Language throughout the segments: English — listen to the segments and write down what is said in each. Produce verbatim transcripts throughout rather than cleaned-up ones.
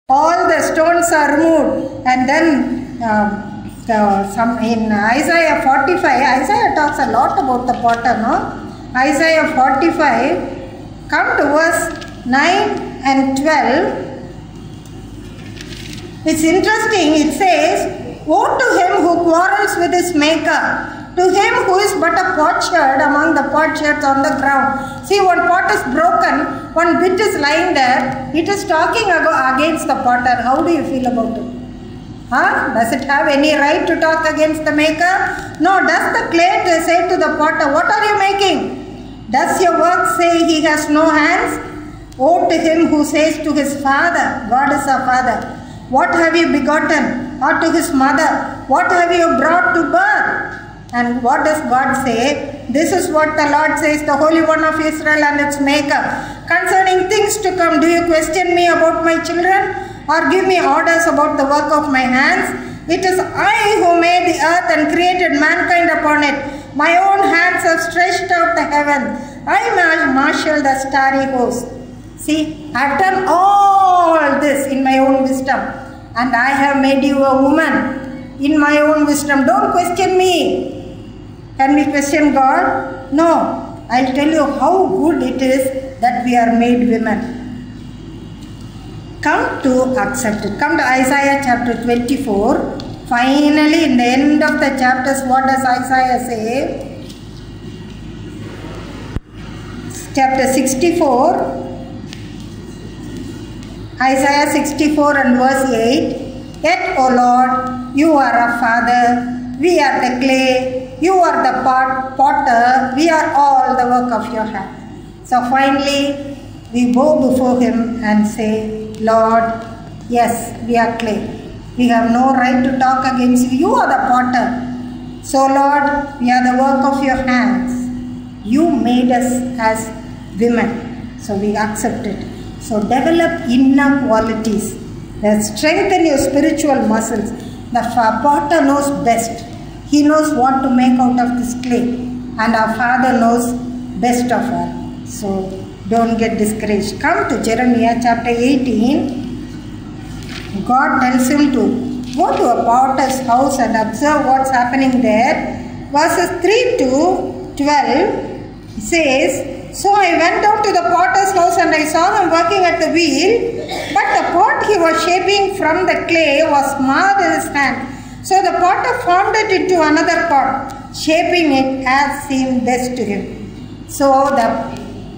all the stones are removed. And then um, the, some in Isaiah forty-five, Isaiah talks a lot about the potter, no? Isaiah forty-five, come to verse nine and twelve. It's interesting, it says, woe to him who quarrels with his maker, to him who is but a potsherd among the potsherds on the ground. See, one pot is broken, one bit is lying there, it is talking against the potter. How do you feel about it? Huh? Does it have any right to talk against the maker? No. Does the clay say to the potter, what are you making? Does your work say he has no hands? Woe to him who says to his father, God is our father, what have you begotten? Or to his mother, what have you brought to birth? And what does God say? This is what the Lord says, the Holy One of Israel and its Maker. Concerning things to come, do you question me about my children? Or give me orders about the work of my hands? It is I who made the earth and created mankind upon it. My own hands have stretched out the heavens. I marshal the starry host. See, I have done all this in my own wisdom. And I have made you a woman in my own wisdom. Don't question me. Can we question God? No. I'll tell you how good it is that we are made women. Come to accept it. Come to Isaiah chapter twenty-four. Finally, in the end of the chapters, what does Isaiah say? Chapter sixty-four. Isaiah sixty-four and verse eight. Yet, O Lord, you are a father, we are the clay, you are the pot, potter, we are all the work of your hand. So finally, we bow before him and say, Lord, yes, we are clay. We have no right to talk against you. You are the potter. So Lord, we are the work of your hands. You made us as women. So we accept it. So develop inner qualities that strengthen your spiritual muscles. The potter knows best. He knows what to make out of this clay. And our Father knows best of all. So don't get discouraged. Come to Jeremiah chapter eighteen. God tells him to go to a potter's house and observe what's happening there. Verses three to twelve says, so I went down to the potter's house and I saw him working at the wheel, but the pot he was shaping from the clay was marred in his hand. So the potter formed it into another pot, shaping it as seemed best to him. So the,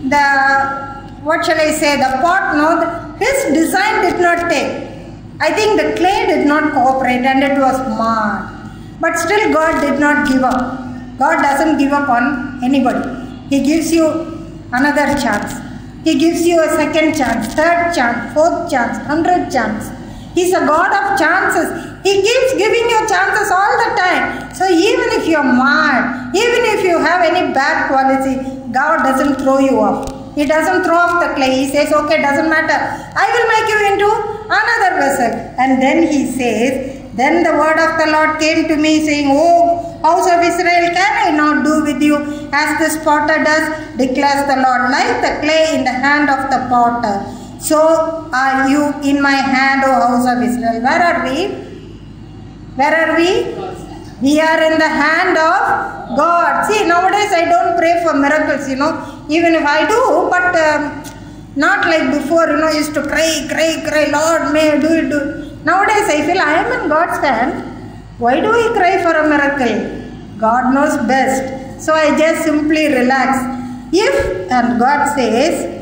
the what shall I say, the pot, no, his design did not take. I think the clay did not cooperate and it was marred. But still God did not give up. God doesn't give up on anybody. He gives you another chance. He gives you a second chance, third chance, fourth chance, hundredth chance. He's a God of chances. He keeps giving you chances all the time. So even if you're marred, even if you have any bad quality, God doesn't throw you off. He doesn't throw off the clay. He says, okay, doesn't matter. I will make you into another vessel. And then he says, then the word of the Lord came to me saying, oh, house of Israel, can I not do with you as this potter does, declares the Lord, like the clay in the hand of the potter. So are you in my hand, O house of Israel. Where are we? Where are we? We are in the hand of God. See, nowadays I don't pray for miracles, you know. Even if I do, but um, not like before, you know, I used to cry, cry, cry, Lord, may I do it, do it. Nowadays I feel I am in God's hand. Why do I cry for a miracle? God knows best. So I just simply relax. If, and God says,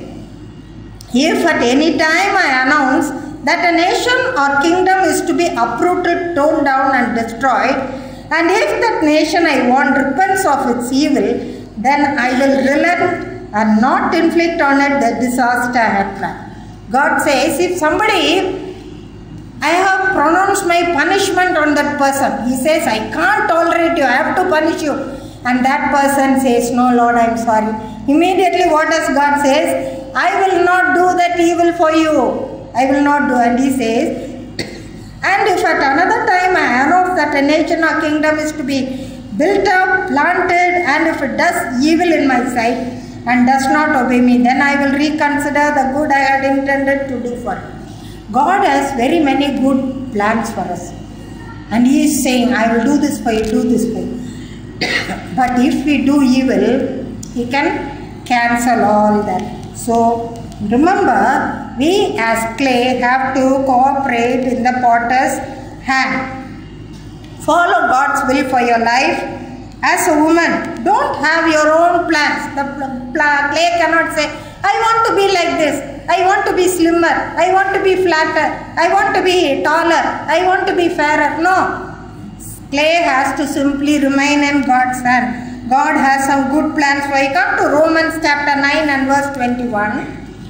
if at any time I announce that a nation or kingdom is to be uprooted, torn down and destroyed, and if that nation I want repents of its evil, then I will relent and not inflict on it the disaster I had planned. God says, if somebody, I have pronounced my punishment on that person. He says, I can't tolerate you, I have to punish you. And that person says, no Lord, I am sorry. Immediately what does God says? I will not do that evil for you. I will not do. And he says, and if at another time I announce that a nation or kingdom is to be built up, planted, and if it does evil in my sight and does not obey me, then I will reconsider the good I had intended to do for it. God has very many good plans for us. And He is saying, I will do this for you, do this for you. But if we do evil, He can cancel all that. So, remember, we as clay have to cooperate in the potter's hand. Follow God's will for your life. As a woman, don't have your own plans. The clay cannot say, I want to be like this. I want to be slimmer. I want to be flatter. I want to be taller. I want to be fairer. No. Clay has to simply remain in God's hand. God has some good plans for you. Come to Romans chapter nine and verse twenty-one.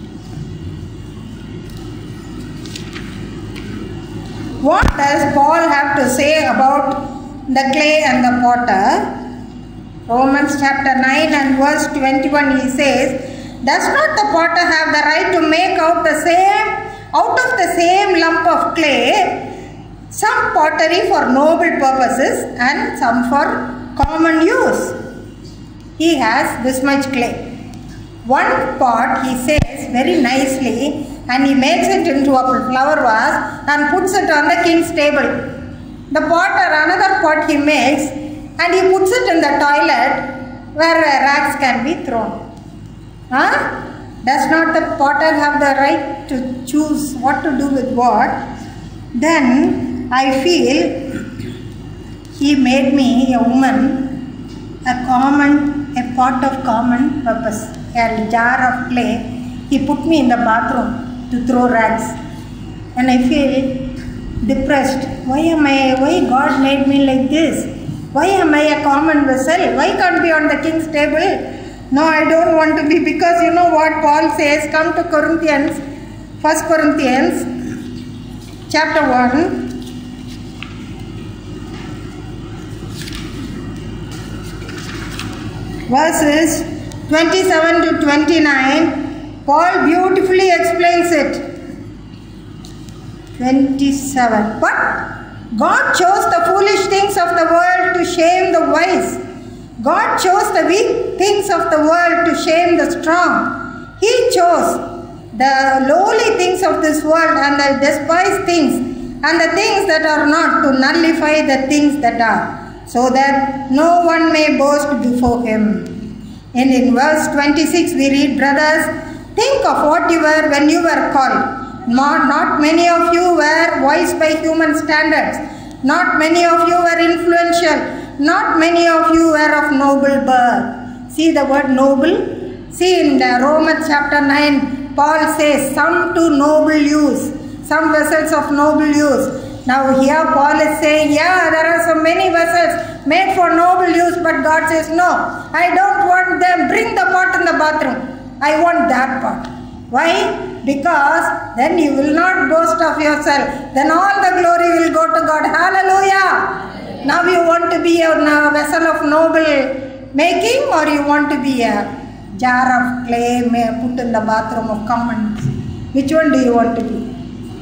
What does Paul have to say about the clay and the potter? Romans chapter nine and verse twenty-one, he says, does not the potter have the right to make out the same, out of the same lump of clay, some pottery for noble purposes and some for common use? He has this much clay. One pot, he says very nicely, and he makes it into a flower vase and puts it on the king's table. The potter, another pot he makes, and he puts it in the toilet where rags can be thrown. Huh? Does not the potter have the right to choose what to do with what? Then I feel He made me a woman, a common, a pot of common purpose, a jar of clay. He put me in the bathroom to throw rags, and I feel depressed. Why am I, why God made me like this? Why am I a common vessel? Why can't be on the king's table? No, I don't want to be, because you know what Paul says. Come to Corinthians, First Corinthians chapter one. Verses twenty-seven to twenty-nine, Paul beautifully explains it. twenty-seven. But God chose the foolish things of the world to shame the wise. God chose the weak things of the world to shame the strong. He chose the lowly things of this world and the despised things and the things that are not, to nullify the things that are, so that no one may boast before Him. And in verse twenty-six we read, brothers, think of what you were when you were called. Not, not many of you were wise by human standards. Not many of you were influential. Not many of you were of noble birth. See the word noble? See in the Romans chapter nine, Paul says, some to noble use. Some vessels of noble use. Now here Paul is saying, yeah, there are so many vessels made for noble use, but God says, no, I don't want them. Bring the pot in the bathroom. I want that pot. Why? Because then you will not boast of yourself. Then all the glory will go to God. Hallelujah. Now you want to be a vessel of noble making, or you want to be a jar of clay put in the bathroom of commons? Which one do you want to be?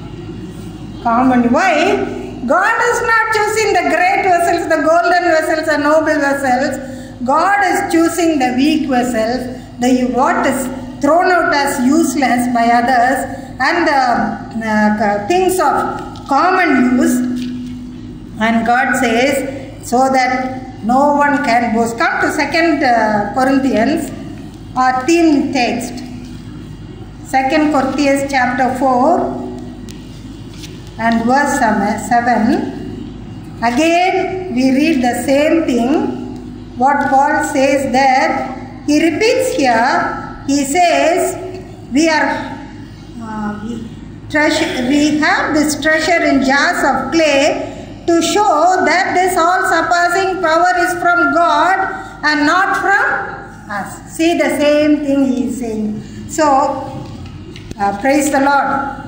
Common. Why? God is not choosing the great vessels, the golden vessels, the noble vessels. God is choosing the weak vessels, the what is thrown out as useless by others, and the uh, things of common use. And God says, so that no one can boast. Come to Second uh, Corinthians, our theme text. Second Corinthians chapter four and verse seven. Again, we read the same thing. What Paul says there, he repeats here. He says, we are, uh, we, treasure, we have this treasure in jars of clay, to show that this all-surpassing power is from God and not from us. See the same thing he is saying. So, uh, praise the Lord.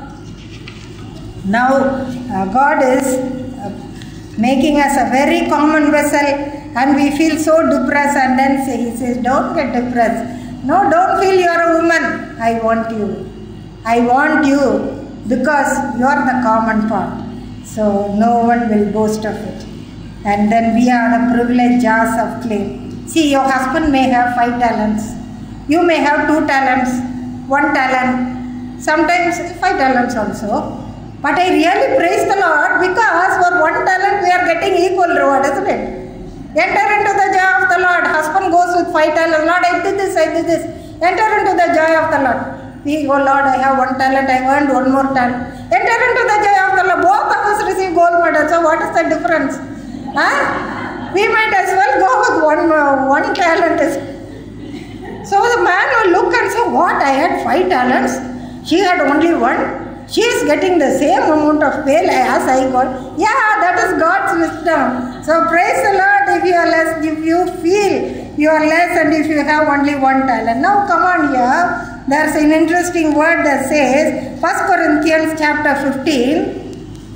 Now, uh, God is uh, making us a very common vessel, and we feel so depressed, and then say, he says, don't get depressed. No, don't feel you are a woman. I want you. I want you because you are the common part. So no one will boast of it. And then we are the privileged jars of clay. See, your husband may have five talents. You may have two talents, one talent, sometimes five talents also. But I really praise the Lord because for one talent we are getting equal reward, isn't it? Enter into the joy of the Lord. Husband goes with five talents. Lord, I did this, I did this. Enter into the joy of the Lord. We go, Lord, I have one talent, I earned one more talent. Enter into the joy of the Lord. Both of us receive gold medal. So what is the difference? Huh? We might as well go with one, uh, one talent. So the man will look and say, what? I had five talents. She had only one. She is getting the same amount of pay as I got. Yeah, that is God's wisdom. So praise the Lord if you are less, if you feel you are less and if you have only one talent. Now come on here. There's an interesting word that says, First Corinthians chapter fifteen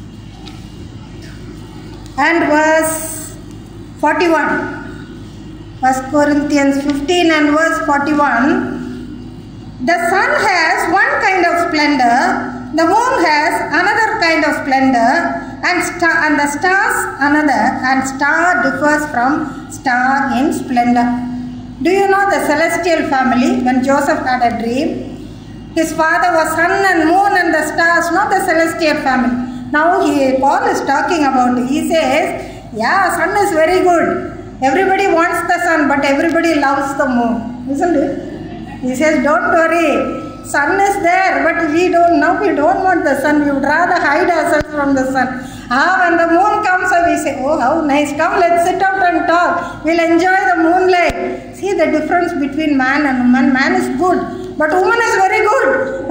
and verse forty-one. First Corinthians fifteen and verse forty-one. The sun has one kind of splendor, the moon has another kind of splendor, and, star, and the stars another, and star differs from star in splendor. Do you know the celestial family? When Joseph had a dream, his father was sun and moon and the stars, not the celestial family. Now he, Paul is talking about it. He says, yeah, sun is very good. Everybody wants the sun, but everybody loves the moon. Isn't it? He says, don't worry. Sun is there, but we don't know. We don't want the sun. We would rather hide ourselves from the sun. Ah, when the moon comes, we say, oh, how nice. Come, let's sit out and talk. We'll enjoy the moonlight. See the difference between man and woman. Man is good, but woman is very good.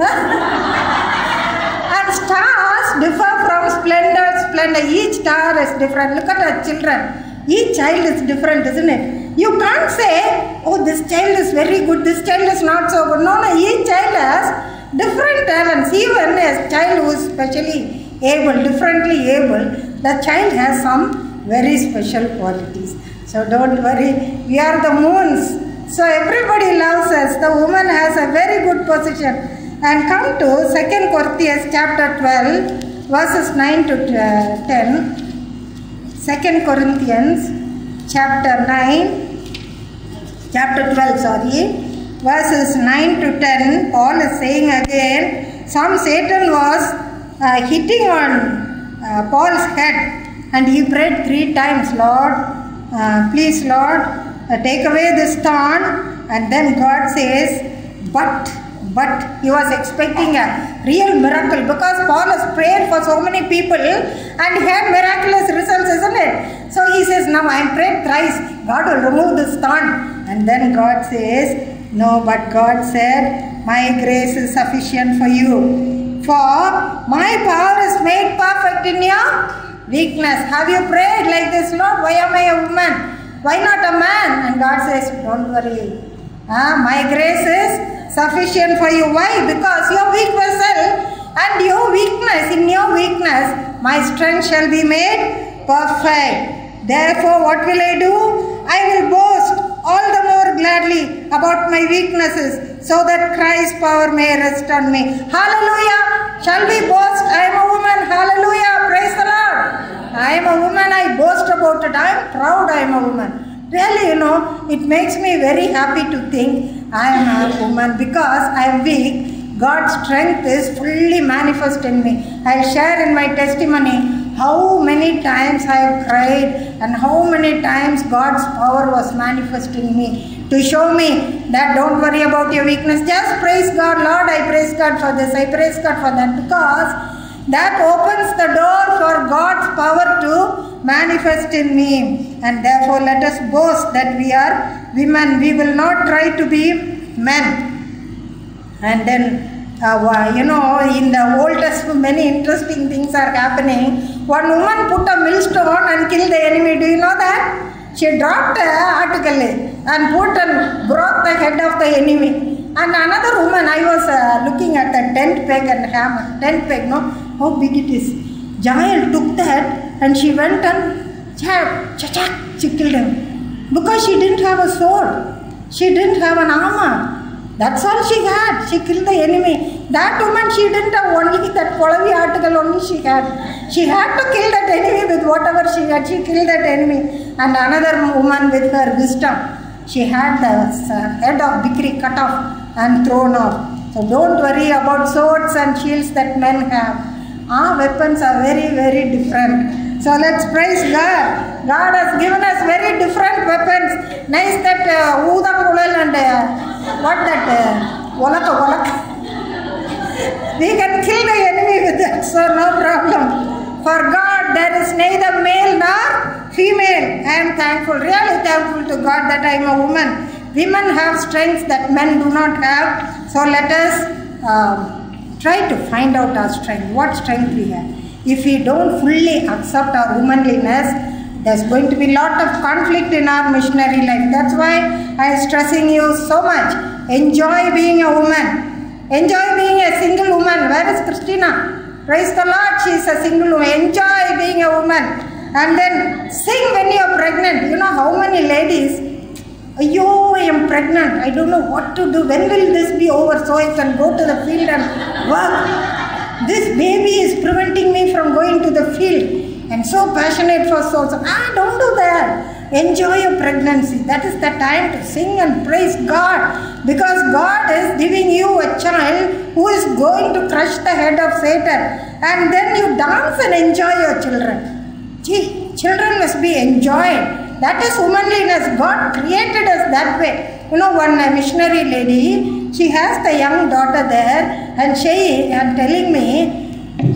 And stars differ from splendor, splendor. Each star is different. Look at our children. Each child is different, isn't it? You can't say, oh, this child is very good, this child is not so good. No, no, each child has different talents. Even a child who is specially able, differently able, the child has some very special qualities. So don't worry, we are the moons. So everybody loves us. The woman has a very good position. And come to Second Corinthians chapter twelve, verses nine to ten. Second Corinthians chapter nine, chapter twelve, sorry, verses nine to ten. Paul is saying again, some Satan was uh, hitting on uh, Paul's head, and he prayed three times, Lord, uh, please Lord, uh, take away this thorn. And then God says, but, but he was expecting a real miracle, because Paul has prayed for so many people and he had miraculous results, isn't it? So he says, now I am prayed thrice, God will remove this thorn. And then God says, no, but God said, my grace is sufficient for you, for my power is made perfect in your weakness. Have you prayed like this, Lord? Why am I a woman? Why not a man? And God says, don't worry. Ah, my grace is sufficient for you. Why? Because your weak vessel and your weakness, in your weakness, my strength shall be made perfect. Therefore, what will I do? I will boast all the more gladly about my weaknesses, so that Christ's power may rest on me. Hallelujah! Shall we boast? I am a woman. Hallelujah! Praise the Lord! I am a woman. I boast about it. I am proud I am a woman. Really, you know, it makes me very happy to think I am a woman, because I am weak. God's strength is fully manifest in me. I will share in my testimony how many times I have cried and how many times God's power was manifest in me to show me that don't worry about your weakness. Just praise God. Lord, I praise God for this. I praise God for that, because that opens the door for God's power to manifest in me. And therefore, let us boast that we are women. We will not try to be men. And then, uh, you know, in the Old Testament, many interesting things are happening. One woman put a millstone and killed the enemy. Do you know that? She dropped an article and put and broke the head of the enemy. And another woman, I was uh, looking at the tent peg and hammer. Tent peg, no? How big it is. Jael took that and she went and chak, chak, she killed him. Because she didn't have a sword. She didn't have an armor. That's all she had. She killed the enemy. That woman, she didn't have only that Polavi article only she had. She had to kill that enemy with whatever she had. She killed that enemy. And another woman with her wisdom, she had the head of Bikri cut off and thrown off. So don't worry about swords and shields that men have. Our weapons are very, very different. So let's praise God. God has given us very different weapons. Nice that Udam uh, and uh, what that uh, Volaka Volaka. We can kill the enemy with that, so no problem. For God there is neither male nor female. I am thankful, really thankful to God that I am a woman. Women have strengths that men do not have. So let us um, try to find out our strength, what strength we have. If we don't fully accept our womanliness, there's going to be a lot of conflict in our missionary life. That's why I am stressing you so much. Enjoy being a woman. Enjoy being a single woman. Where is Christina? Praise the Lord, she is a single woman. Enjoy being a woman. And then sing when you are pregnant. You know how many ladies, Ayyo, I am pregnant. I don't know what to do. When will this be over so I can go to the field and work? This baby is preventing me from going to the field. I'm so passionate for souls. Ah, don't do that. Enjoy your pregnancy. That is the time to sing and praise God. Because God is giving you a child who is going to crush the head of Satan. And then you dance and enjoy your children. Gee, children must be enjoyed. That is womanliness. God created us that way. You know, one missionary lady, she has the young daughter there and she is telling me,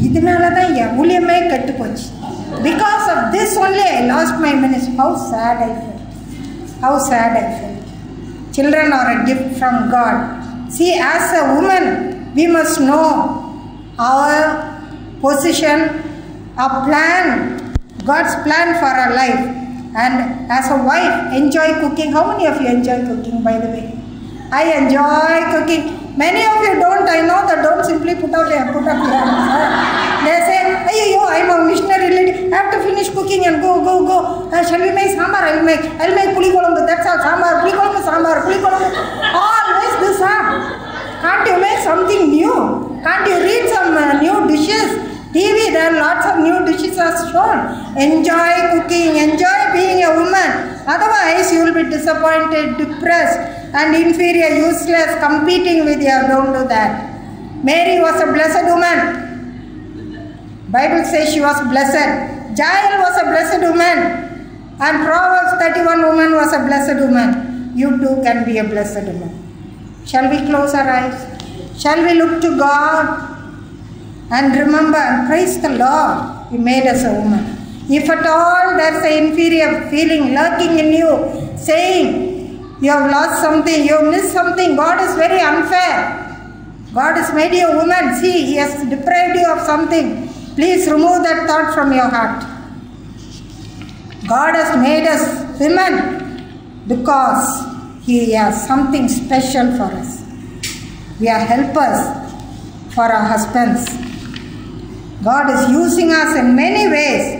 because of this only I lost my ministry. How sad I felt. How sad I felt. Children are a gift from God. See, as a woman, we must know our position, our plan, God's plan for our life. And as a wife, enjoy cooking. How many of you enjoy cooking, by the way? I enjoy cooking. Many of you don't. I know that don't simply put out your put up your hands. They say, "Ayyo, I'm a missionary lady. I have to finish cooking and go, go, go. Uh, shall we make sambar? I'll make. I'll make puli kolambu. That's all. Sambar, puli kolambu, sambar, puli kolambu. Always this, huh? Can't you make something new? Can't you read some uh, new dishes? T V, there are lots of new dishes are shown. Enjoy cooking. Enjoy being a woman. Otherwise, you will be disappointed, depressed, and inferior, useless, competing with you. Don't do that. Mary was a blessed woman. Bible says she was blessed. Jael was a blessed woman. And Proverbs thirty-one woman was a blessed woman. You too can be a blessed woman. Shall we close our eyes? Shall we look to God? And remember and praise the Lord. He made us a woman. If at all there is an inferior feeling lurking in you, saying you have lost something, you have missed something, God is very unfair. God has made you a woman. See, He has deprived you of something. Please remove that thought from your heart. God has made us women because He has something special for us. We are helpers for our husbands. God is using us in many ways.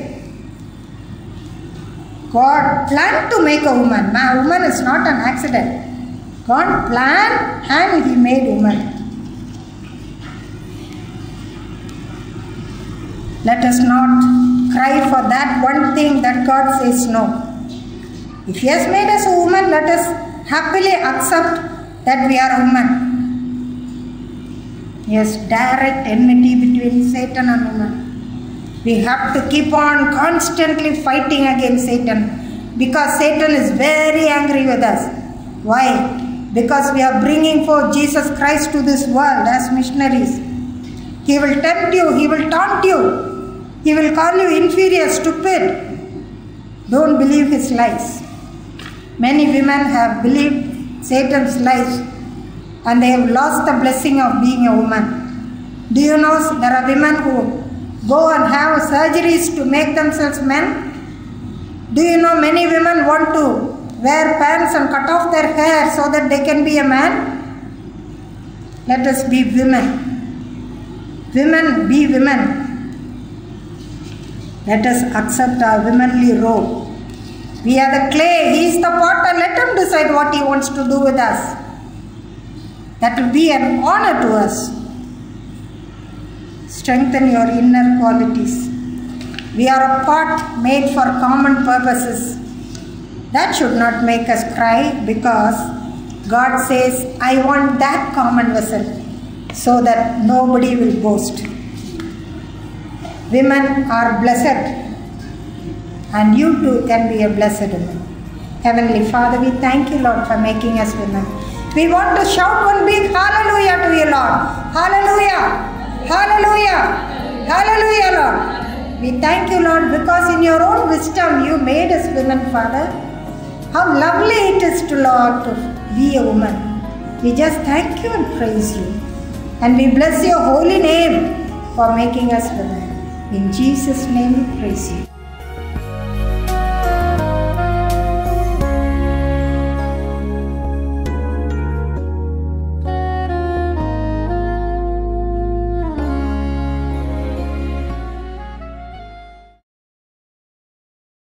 God planned to make a woman. A woman is not an accident. God planned and He made woman. Let us not cry for that one thing that God says no. If He has made us a woman, let us happily accept that we are a woman. Yes, direct enmity between Satan and woman. We have to keep on constantly fighting against Satan because Satan is very angry with us. Why? Because we are bringing forth Jesus Christ to this world as missionaries. He will tempt you, He will taunt you, He will call you inferior, stupid. Don't believe his lies. Many women have believed Satan's lies and they have lost the blessing of being a woman. Do you know there are women who go and have surgeries to make themselves men? Do you know many women want to wear pants and cut off their hair so that they can be a man? Let us be women. Women, be women. Let us accept our womanly role. We are the clay, He is the potter. Let Him decide what He wants to do with us. That will be an honor to us. Strengthen your inner qualities. We are a pot made for common purposes. That should not make us cry because God says, I want that common vessel so that nobody will boast. women are blessed, and you too can be a blessed woman. Heavenly Father, we thank you, Lord, for making us women. We want to shout one big hallelujah to you, Lord. Hallelujah! Hallelujah! Hallelujah, Lord. We thank you, Lord, because in your own wisdom you made us women, Father. How lovely it is to, Lord, to be a woman. We just thank you and praise you. And we bless your holy name for making us women. In Jesus' name we praise you.